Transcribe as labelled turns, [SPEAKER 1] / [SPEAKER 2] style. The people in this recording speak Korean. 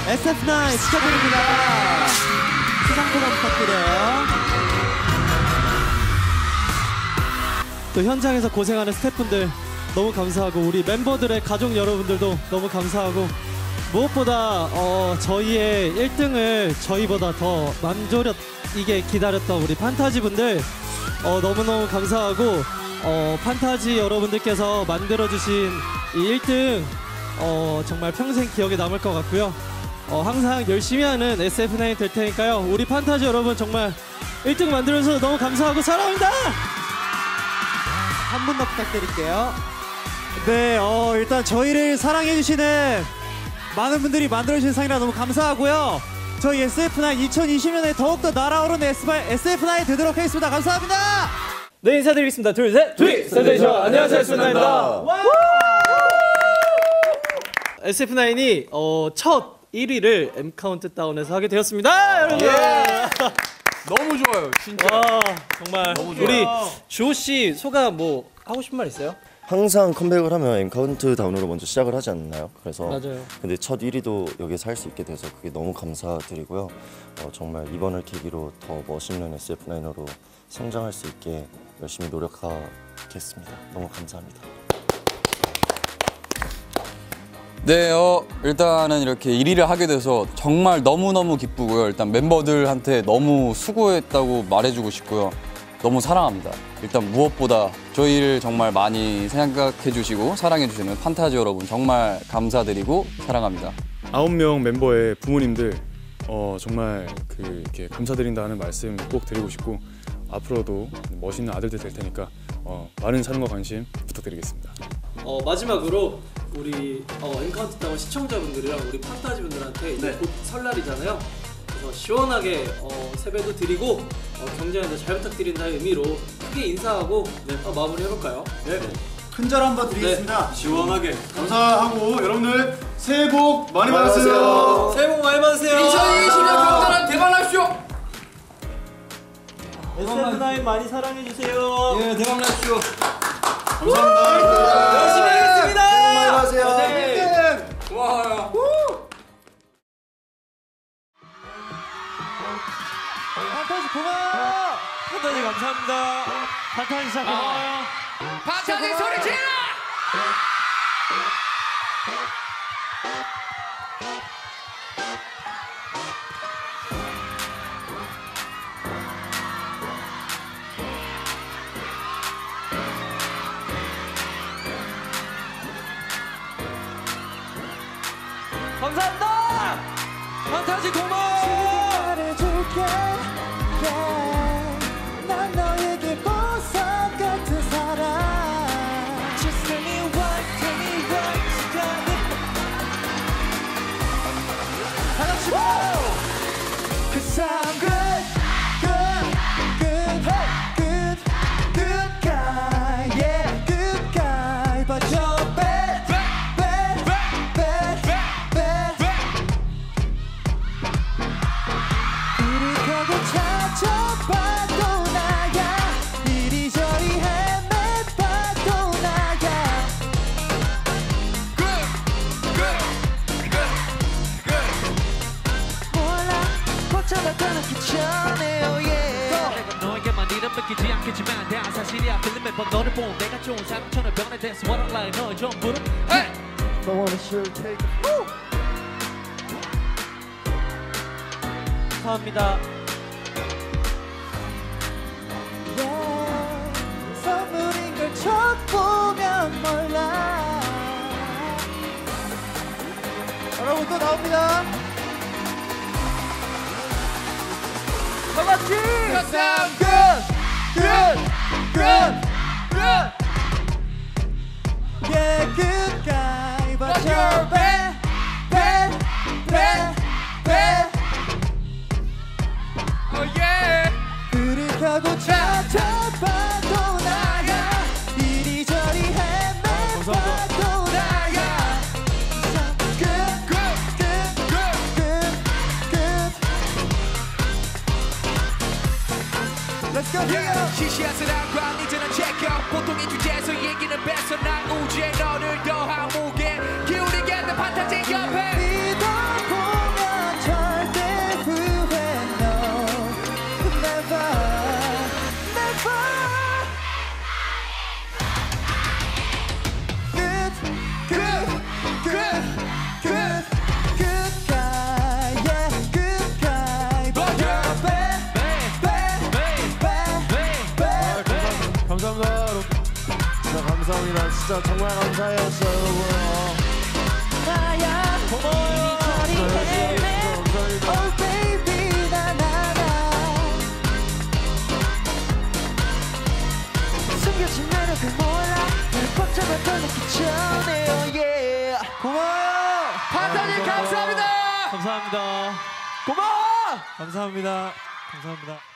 [SPEAKER 1] SF9 축하드립니다. 수상소감 부탁드려요. 또 현장에서 고생하는 스태프분들 너무 감사하고 우리 멤버들의 가족 여러분들도 너무 감사하고 무엇보다 저희의 1등을 저희보다 더 맘졸이게 기다렸던 우리 판타지 분들 너무너무 감사하고 판타지 여러분들께서 만들어주신 이 1등 정말 평생 기억에 남을 것 같고요. 항상 열심히 하는 SF9 될 테니까요. 우리 판타지 여러분 정말 1등 만들어주셔서 너무 감사하고 사랑합니다. 한 분 더 부탁드릴게요.
[SPEAKER 2] 네, 일단 저희를 사랑해주시는 많은 분들이 만들어주신 상이라 너무 감사하고요. 저희 SF9 2020년에 더욱더 날아오르는 SF9 되도록 하겠습니다. 감사합니다.
[SPEAKER 1] 네, 인사드리겠습니다. 둘, 셋. 센세이션. 안녕하세요, SF9입니다. SF9이 첫 1위를 M카운트다운에서 하게 되었습니다. 여러분.
[SPEAKER 3] 너무 좋아요, 진짜.
[SPEAKER 1] 정말
[SPEAKER 3] 너무 좋아요.
[SPEAKER 1] 우리 주호 씨 소감 뭐 하고 싶은 말 있어요?
[SPEAKER 4] 항상 컴백을 하면 M카운트다운으로 먼저 시작을 하지 않나요? 그래서
[SPEAKER 1] 맞아요.
[SPEAKER 4] 근데 첫 1위도 여기서 할 수 있게 돼서 그게 너무 감사드리고요. 정말 이번을 계기로 더 멋있는 SF9으로 성장할 수 있게 열심히 노력하겠습니다. 너무 감사합니다.
[SPEAKER 3] 네, 일단은 이렇게 1위를 하게 돼서 정말 너무너무 기쁘고요. 일단 멤버들한테 너무 수고했다고 말해주고 싶고요. 너무 사랑합니다. 일단 무엇보다 저희를 정말 많이 생각해 주시고 사랑해 주시는 판타지 여러분 정말 감사드리고 사랑합니다.
[SPEAKER 5] 9명 멤버의 부모님들 정말 이렇게 감사드린다는 말씀 꼭 드리고 싶고 앞으로도 멋있는 아들들 될 테니까 많은 사랑과 관심 부탁드리겠습니다.
[SPEAKER 1] 마지막으로 우리 M카운트다운 시청자분들이랑 우리 판타지 분들한테 이제 곧 설날이잖아요. 그래서 시원하게 세배도 드리고 경쟁에도 잘 부탁드린다는 의미로 크게 인사하고 마무리 해볼까요?
[SPEAKER 6] 네. 큰절 한번 드리겠습니다.
[SPEAKER 1] 네.
[SPEAKER 6] 시원하게 감사하고 여러분들 새해 복 많이 받으세요.
[SPEAKER 1] 새해 복 많이 받으세요.
[SPEAKER 3] 2020년 경자는 대박나십시오.
[SPEAKER 1] SF9 많이 사랑해주세요.
[SPEAKER 3] 예, 대박나십시오.
[SPEAKER 6] 감사합니다.
[SPEAKER 1] 열심히 하겠습니다.
[SPEAKER 6] 많이 받으세요.
[SPEAKER 1] 네.
[SPEAKER 3] 고마워요.
[SPEAKER 2] 판타지 고마워요.
[SPEAKER 1] 판타지 감사합니다. 판타지 진짜 고마워요.
[SPEAKER 3] 판타지 소리 질러!
[SPEAKER 1] 감사합니다. 판타지 고마워.
[SPEAKER 2] 잘해줄게. 난 너에게 보석 같은 사랑. Just tell me what, tell me what you got it. 다 같이 고! 'Cause I'm good, good, good, good, good guy, yeah, good guy. But you're bad, bad, bad, bad, bad. 부르려고 찾아봐도 나야 이리저리 헤매봐도 나야 몰라 못 잡아도 놓기 전에 oh yeah
[SPEAKER 7] 내가 너에게만 이름 믿기지 않겠지만 대한 사실이야 필름 매번 너를 보면 내가 좋은 사람처럼 변해됐어 What I like 너의 전부를 Hey!
[SPEAKER 2] I wanna sure take it
[SPEAKER 1] 감사합니다.
[SPEAKER 2] 선물인 걸 첫 보면 몰라 여러분 또 나옵니다 다 같이 Sound good, good, good, good Yeah, good guy But you're bad, bad, bad, bad
[SPEAKER 3] Oh yeah!
[SPEAKER 2] 그릇하고 찾아봐도 나야 이리저리 헤매봐도 나야 Good, good, good, good, good, good Let's go, yeah.
[SPEAKER 7] 시시한 사랑과 이제는 check out 보통의 주제에서 얘기는 뺏어 난 우주에 너를 더한 무게 기울이게 된 판타지 옆에
[SPEAKER 2] 믿어보면
[SPEAKER 6] 감사합니다 여러분.
[SPEAKER 8] 진짜 감사합니다. 진짜 정말 감사해요, 진짜 여러분.
[SPEAKER 9] 나야 고마워요. Oh baby 나나나 숨겨진 매력을 몰라 나를 꽉 잡아도 느끼기 전에 oh yeah.
[SPEAKER 2] 고마워요.
[SPEAKER 9] 파타님 감사합니다.
[SPEAKER 1] 감사합니다.
[SPEAKER 9] 고마워.
[SPEAKER 2] 감사합니다. 감사합니다.